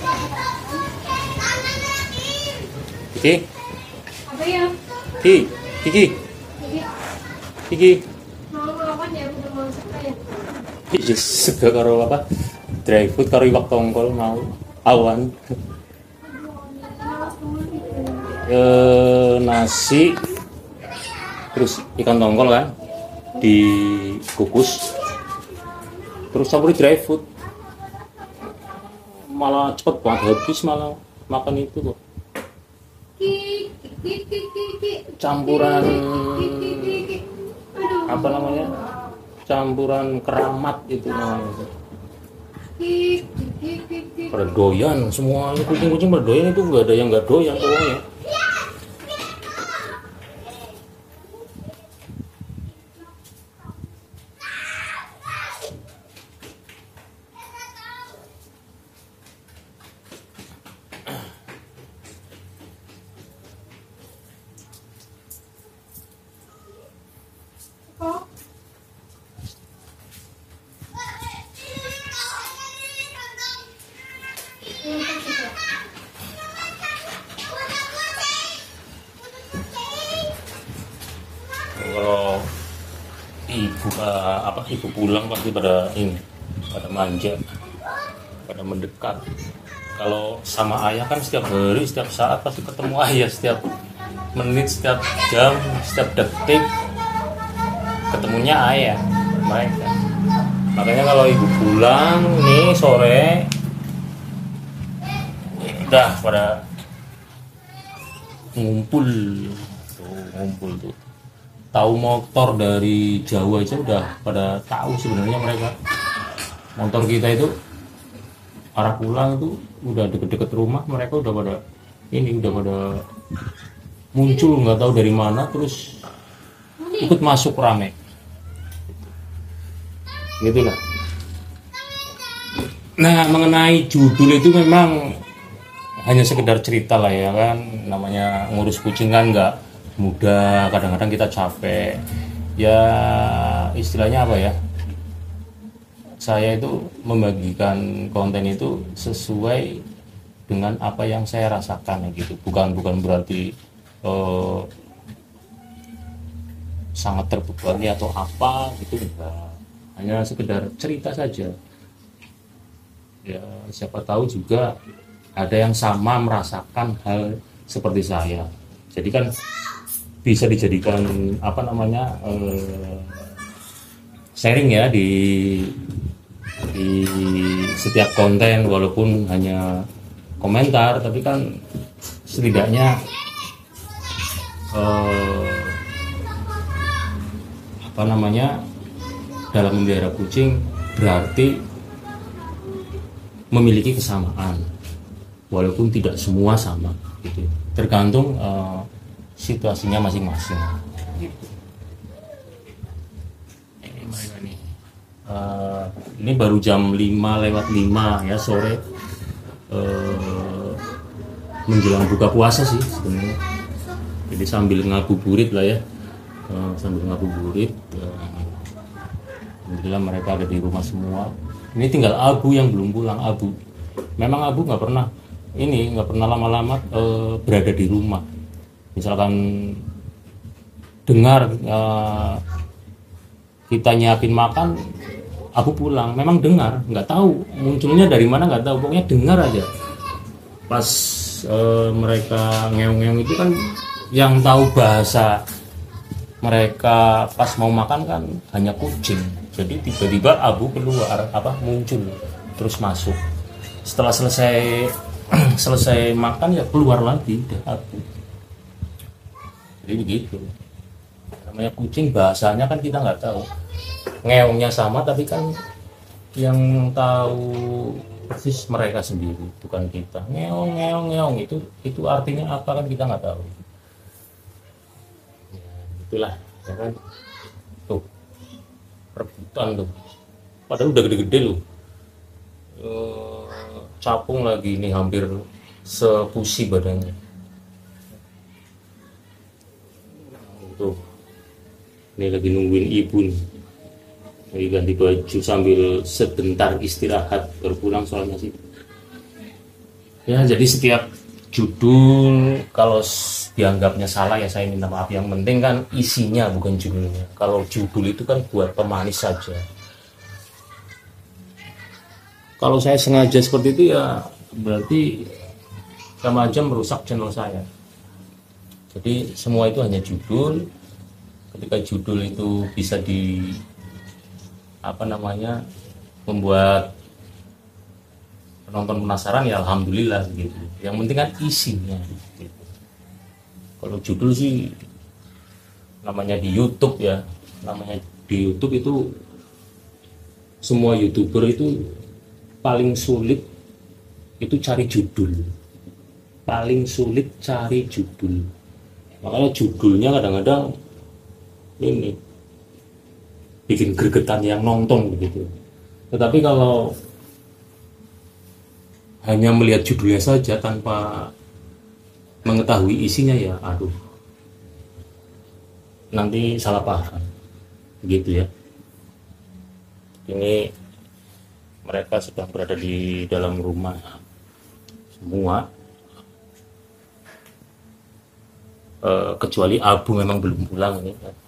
Kiki, Apa ya? Kiki, Kiki, Jadi Kiki. mau makan ya udah masak ya. Yes, sega karo apa? Dry food karo iwak tongkol mau awan. Nasi terus ikan tongkol kan dikukus terus campur dry food, malah cepet banget habis malah makan itu kok. Campuran apa namanya, campuran keramat itu namanya. Pada doyan semua, kucing-kucing pada doyan, itu nggak ada yang nggak doyan pokoknya. Kalau ibu pulang pasti pada ini, pada manja, pada mendekat. Kalau sama ayah kan setiap hari, setiap saat pasti ketemu ayah, setiap menit, setiap jam, setiap detik ketemunya ayah mereka. Makanya kalau ibu pulang nih sore, udah pada ngumpul tuh. Tahu motor dari Jawa aja udah pada tahu sebenarnya mereka. Motor kita itu arah pulang itu udah deket-deket rumah, mereka udah pada muncul nggak tahu dari mana, terus ikut masuk rame. Gitulah. Nah, mengenai judul itu memang hanya sekedar cerita lah ya kan, namanya ngurus kucing kan nggak mudah, kadang-kadang kita capek ya, istilahnya apa ya, saya itu membagikan konten itu sesuai dengan apa yang saya rasakan gitu, bukan berarti sangat terbebani atau apa gitu, enggak, hanya sekedar cerita saja ya, siapa tahu juga ada yang sama merasakan hal seperti saya, jadi kan bisa dijadikan apa namanya, sharing ya di setiap konten, walaupun hanya komentar, tapi kan setidaknya apa namanya, dalam memelihara kucing berarti memiliki kesamaan, walaupun tidak semua sama gitu, tergantung situasinya masing-masing gitu. Ini baru jam 5:05 ya sore, menjelang buka puasa sih sebenarnya, jadi sambil ngabuburit lah ya, alhamdulillah mereka ada di rumah semua. Ini tinggal Abu yang belum pulang. Abu memang Abu nggak pernah lama-lama berada di rumah. Misalkan dengar kita nyiapin makan, Abu pulang, memang dengar, nggak tahu munculnya dari mana, nggak tahu, pokoknya dengar aja. Pas mereka ngeong-ngeong itu kan, yang tahu bahasa mereka pas mau makan kan hanya kucing. Jadi tiba-tiba Abu keluar, muncul terus masuk. Setelah selesai makan ya keluar lagi udah Abu. Jadi begitu, namanya kucing, bahasanya kan kita nggak tahu, ngeongnya sama tapi kan yang tahu persis mereka sendiri, bukan kita. Ngeong itu artinya apa kan kita nggak tahu ya, itulah ya kan. Tuh rebutan tuh, padahal udah gede-gede loh, capung lagi ini, hampir sepusi badannya. Tuh, ini lagi nungguin ibu nih, lagi ganti baju sambil sebentar istirahat, baru pulang soalnya sih. Ya, jadi setiap judul kalau dianggapnya salah ya saya minta maaf. Yang penting kan isinya bukan judulnya. Kalau judul itu kan buat pemanis saja. Kalau saya sengaja seperti itu ya berarti sama aja merusak channel saya. Jadi semua itu hanya judul. Ketika judul itu bisa membuat penonton penasaran ya alhamdulillah gitu. Yang penting kan isinya gitu. Kalau judul sih namanya di YouTube ya, namanya di YouTube itu semua YouTuber itu paling sulit itu cari judul. Paling sulit cari judul. Makanya judulnya kadang-kadang ini bikin gregetan yang nonton begitu. Tetapi kalau hanya melihat judulnya saja tanpa mengetahui isinya ya aduh, nanti salah paham gitu ya. Ini mereka sedang berada di dalam rumah semua, kecuali Abu memang belum pulang ini.